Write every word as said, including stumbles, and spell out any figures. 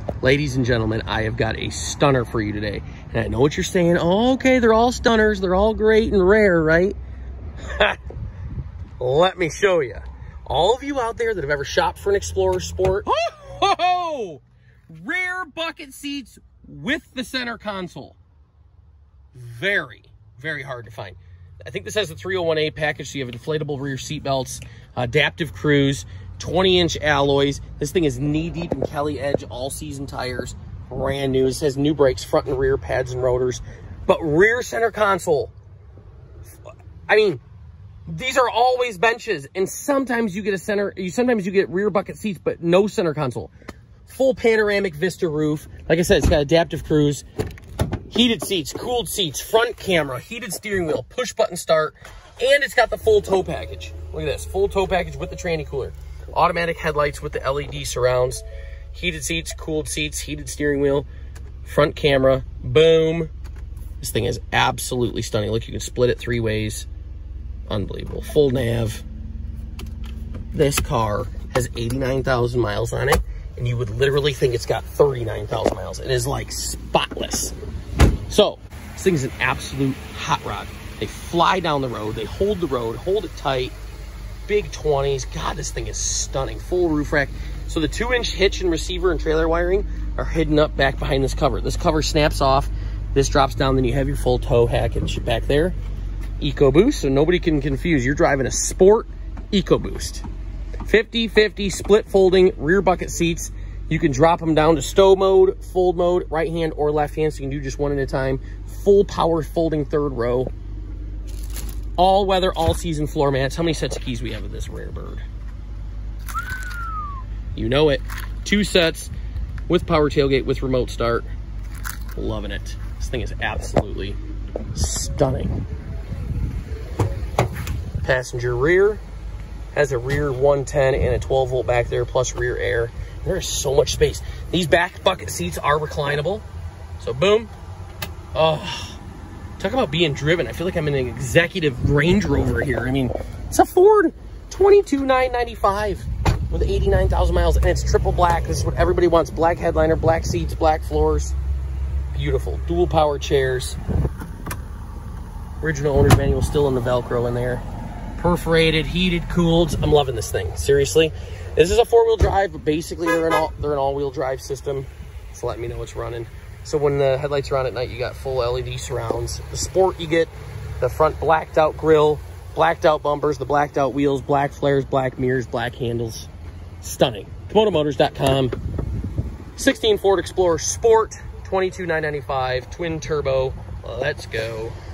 Ladies and gentlemen, I have got a stunner for you today. And I know what you're saying. Oh, okay, they're all stunners. They're all great and rare, right? Let me show you. All of you out there that have ever shopped for an Explorer Sport. Oh, ho, ho! Rear bucket seats with the center console. Very, very hard to find. I think this has a three oh one A package, so you have deflatable rear seat belts, adaptive cruise, twenty inch alloys. This thing is knee-deep in Kelly Edge all-season tires, brand new. It says new brakes, front and rear pads and rotors, but rear center console. I mean, these are always benches, and sometimes you get a center, you sometimes you get rear bucket seats, but no center console. Full panoramic Vista roof. Like I said, it's got adaptive cruise, heated seats, cooled seats, front camera, heated steering wheel, push button start, and it's got the full tow package. Look at this, full tow package with the tranny cooler. Automatic headlights with the L E D surrounds, heated seats, cooled seats, heated steering wheel, front camera, boom. This thing is absolutely stunning. Look, you can split it three ways. Unbelievable. Full nav. This car has eighty-nine thousand miles on it, and you would literally think it's got thirty-nine thousand miles. It is like spotless. So, this thing is an absolute hot rod. They fly down the road, they hold the road, hold it tight. Big twenties. God, this thing is stunning. Full roof rack. So the two inch hitch and receiver and trailer wiring are hidden up back behind this cover. This cover snaps off. This drops down. Then you have your full tow package back there. EcoBoost, so nobody can confuse. You're driving a Sport EcoBoost. fifty fifty split folding rear bucket seats. You can drop them down to stow mode, fold mode, right hand or left hand, so you can do just one at a time. Full power folding third row. All weather, all season floor mats. How many sets of keys we have with this rare bird? You know it. Two sets with power tailgate, with remote start. Loving it. This thing is absolutely stunning. Passenger rear has a rear one ten and a twelve volt back there, plus rear air. There's so much space. These back bucket seats are reclinable. So boom. Oh. Talk about being driven. I feel like I'm in an executive Range Rover here. I mean, it's a Ford twenty-two nine ninety-five with eighty-nine thousand miles, and it's triple black. This is what everybody wants. Black headliner, black seats, black floors. Beautiful. Dual power chairs. Original owner's manual still in the Velcro in there. Perforated, heated, cooled. I'm loving this thing. Seriously. This is a four-wheel drive, but basically they're an all they're an all-wheel drive system. So let me know it's running. So when the headlights are on at night, you got full L E D surrounds. The Sport, you get the front blacked out grille, blacked out bumpers, the blacked out wheels, black flares, black mirrors, black handles. Stunning. Komodo Motors dot com. sixteen Ford Explorer Sport, twenty-two nine ninety-five, twin turbo. Let's go.